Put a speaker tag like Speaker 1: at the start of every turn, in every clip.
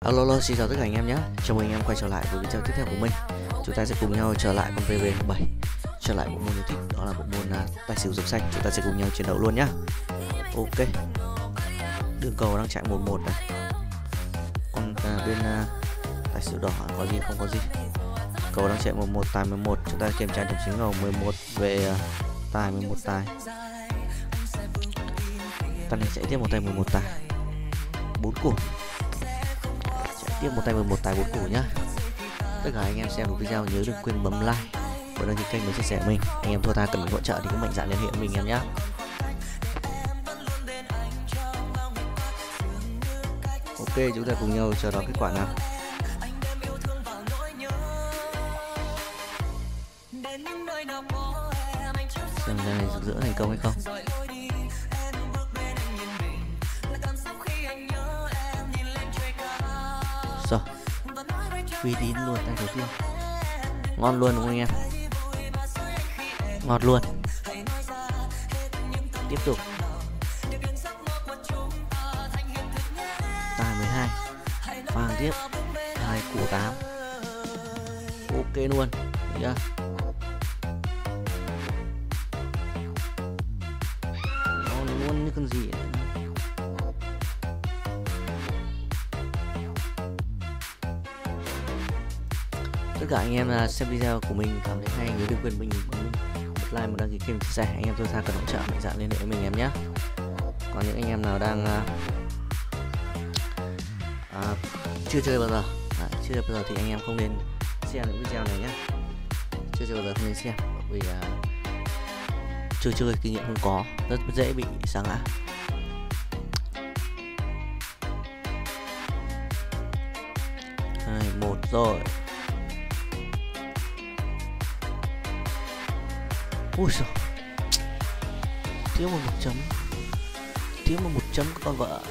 Speaker 1: Alo, xin chào tất cả anh em nhé. Chào mừng anh em quay trở lại với video tiếp theo của mình. Chúng ta sẽ cùng nhau trở lại con PV7, trở lại bộ môn yêu thích, đó là bộ môn tài xỉu rực xanh. Chúng ta sẽ cùng nhau chiến đấu luôn nhá. Ok. Đường cầu đang chạy 1-1 này. Còn bên tài xỉu đỏ có gì không có gì. Cầu đang chạy 11 tài 11. Chúng ta kiểm tra điểm chính ngầu 11 về tài 11 tài. Ta này chạy tiếp một tay 11 tài 4 củ. Tiếp một tay 11 tài 4 củ nhá. Tất cả anh em xem được video nhớ đừng quên bấm like và đăng ký kênh với chia sẻ mình. Anh em thua tha cần hỗ trợ thì cứ mạnh dạn liên hệ với mình em nhé. Ok, chúng ta cùng nhau chờ đón kết quả nào. Xem ra này rực rỡ thành công hay không. Rồi, uy tín luôn tay đầu tiên, ngon luôn đúng không anh em, ngon luôn. Tiếp tục tài 12 vàng tiếp 2 củ 8. Ok luôn nhá. Ngon luôn như con gì ấy. Tất cả anh em xem video của mình cảm thấy hay nhớ đừng quên mình một like, một đăng ký kênh, chia sẻ. Anh em tôi ra cần hỗ trợ mạnh dạn liên hệ với mình em nhé. Còn những anh em nào đang chưa chơi bao giờ, chưa chơi bao giờ thì anh em không nên xem những video này nhé. Chưa chơi bao giờ không nên xem vì chưa chơi kinh nghiệm không có, rất dễ bị sa ngã. Một rồi. Ui giời, thiếu một chấm, thiếu một chấm của con vợ.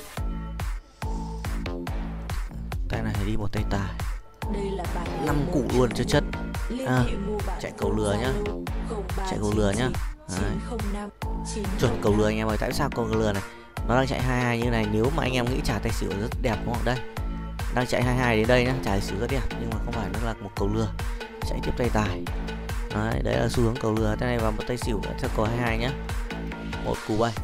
Speaker 1: Tay này đi một tay tài 5 củ luôn cho chất. Chạy cầu lừa nhá, chạy cầu lừa nhá. Đấy. Chuẩn cầu lừa anh em ơi. Tại sao cầu lừa này nó đang chạy 22 như này? Nếu mà anh em nghĩ trả tay xỉu rất đẹp đúng không? Đây đang chạy 22 đến đây nhá, trả tay xỉu rất đẹp nhưng mà không phải, nó là một cầu lừa. Chạy tiếp tay tài. Đấy là xu hướng cầu lừa. Thế này vào một tay xỉu nữa theo cầu 22 nhá. Một cú bay.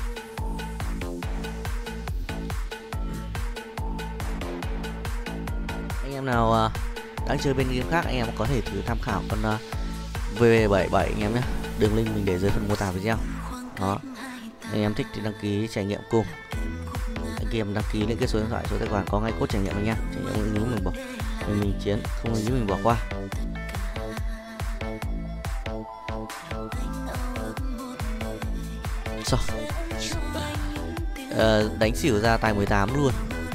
Speaker 1: Anh em nào đang chơi bên game khác, anh em có thể thử tham khảo con VV77 anh em nhé. Đường link mình để dưới phần mô tả video. Đó, anh em thích thì đăng ký trải nghiệm cùng. Game đăng ký lên cái số điện thoại, số tài khoản có ngay cốt trải nghiệm anh em. Trải nghiệm nếu mình bỏ, mình chiến không nếu mình bỏ qua. Đánh xỉu ra tài 18 luôn.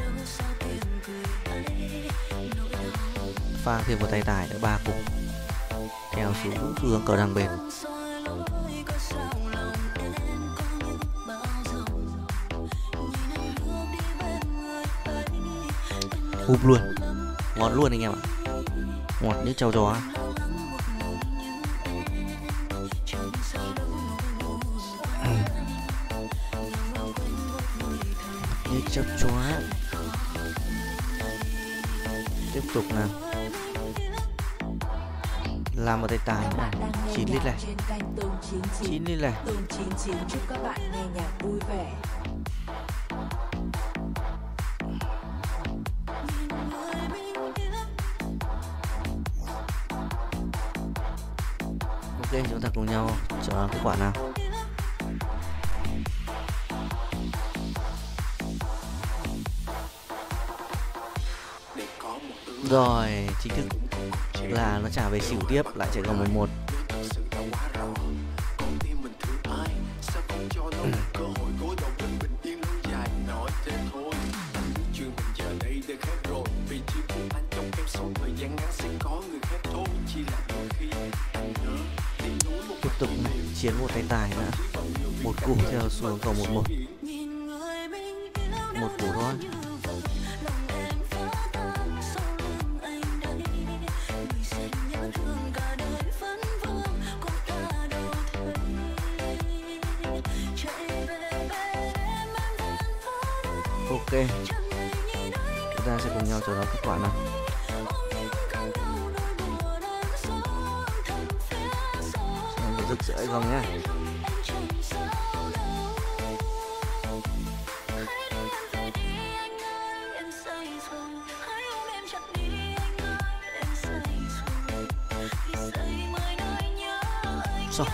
Speaker 1: Pha thêm một tay tài nữa 3 cục. Theo xuống hướng cờ đang bền. Húp luôn. Ngon luôn anh em ạ. Ngọt như trâu chó. Như cháu chó. Tiếp tục nào. Làm một tay tài nữa. 9 lít này. 9 lít này.
Speaker 2: Chúc các bạn nghe nhạc vui vẻ.
Speaker 1: Ok, chúng ta cùng nhau chờ kết quả nào. Rồi, chính thức là nó trả về xỉu tiếp, lại chạy còn 11. Tiếp tục chiến một tay tài nữa. Một củ theo xuống cầu 11. Một củ thôi. Ok, chúng ta ta sẽ cùng nhau chờ đón kết quả nào. Xem rực rỡ không nhá. Rồi.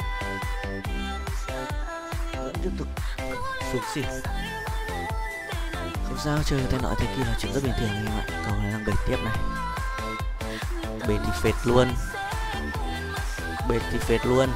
Speaker 1: Vẫn tiếp tục xuống xỉu. Không sao, chơi tay nọ thế kia là chuyện rất bình thường anh em ạ. Cầu này đang bệt tiếp này. Bệt thì phệt luôn. Bệt thì phệt luôn.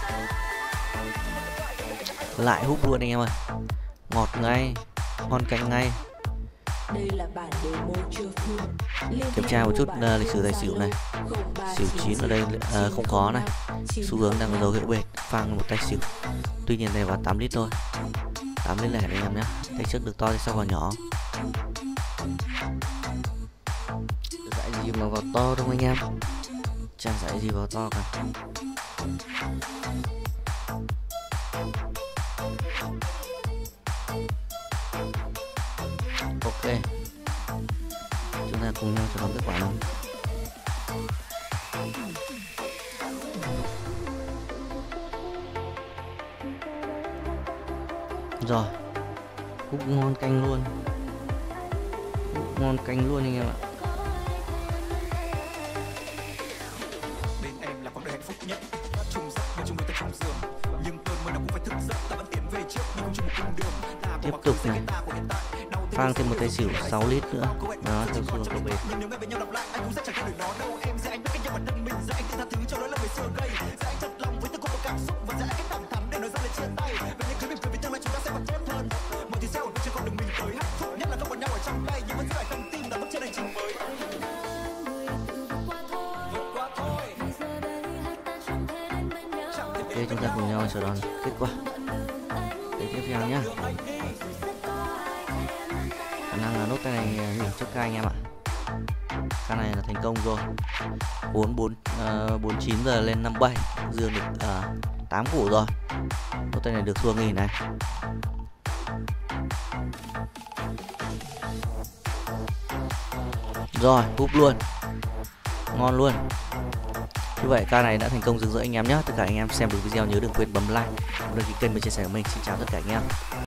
Speaker 1: Lại húp luôn anh em ơi. Ngọt ngay. Ngon canh ngay.
Speaker 2: Đây là bản demo chưa full.
Speaker 1: Kiểm tra một chút lịch sử tài xỉu này. Xỉu 9 ở đây không có này. Xu hướng đang có dấu hiệu bệt. Phang một tay xỉu. Tuy nhiên này vào 8 lít thôi. 8 lít lẻ anh em nhé. Tay trước được to thì sau vào nhỏ. Dạy gì mà vào to đâu anh em. Chẳng dạy gì vào to cả. Ok, chúng ta cùng nhau chờ đón kết quả nào. Rồi, húp ngon canh luôn. Húp ngon canh luôn anh em ạ.
Speaker 3: Bên em là quãng đời hạnh phúc nhất. Chung giấc nhưng chung đôi ta chung giường. Nhưng cơn mưa nào cũng phải thức giấc. Ta vẫn tiến về trước nhưng không chung một cung đường.
Speaker 1: Tiếp tục này. Phang thêm một tay xỉu 6 lít nữa. Đó, theo xu hướng của bệt.
Speaker 3: Nhưng nếu bên nhau lặp lại anh cũng sẽ chẳng thay đổi nó đâu. Em sẽ anh biết cách nhau bản thân mình. Sẽ anh tự tha thứ cho lỗi lầm về xưa gây. Sẽ anh thật lòng với từng cung bậc cảm xúc và sẽ lại cách thẳng thắn để nói ra lời chia tay. Về những thứ mỉm cười vì tương lai chúng ta sẽ còn tốt hơn. Mọi thứ sẽ ổn định trên con đường mình tới hạnh phúc nhất là không còn nhau ở trong tay nhưng vẫn giữ lại con tim đã bước trên hành trình mới.
Speaker 1: Ok, chúng ta cùng nhau chờ đón kết quả để tiếp theo nhá. Khả năng là nốt tay này nghỉ trước ca anh em ạ. Ca này là thành công rồi. 49 giờ lên 57, dương được 8 củ rồi. Nốt tay này được thua nghỉ này. Rồi, húp luôn. Ngon luôn. Như vậy ca này đã thành công rực rỡ anh em nhé. Tất cả anh em xem được video nhớ đừng quên bấm like, đăng ký kênh và chia sẻ của mình. Xin chào tất cả anh em.